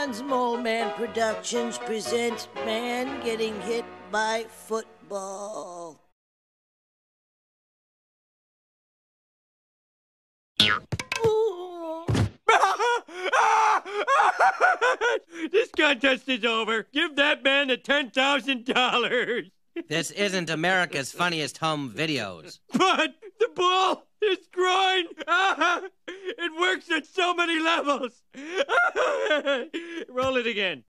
John's Mole Man Productions presents Man Getting Hit by Football. This contest is over. Give that man the $10,000. This isn't America's Funniest Home Videos. But the ball is groin. It works at so many levels. Roll it again.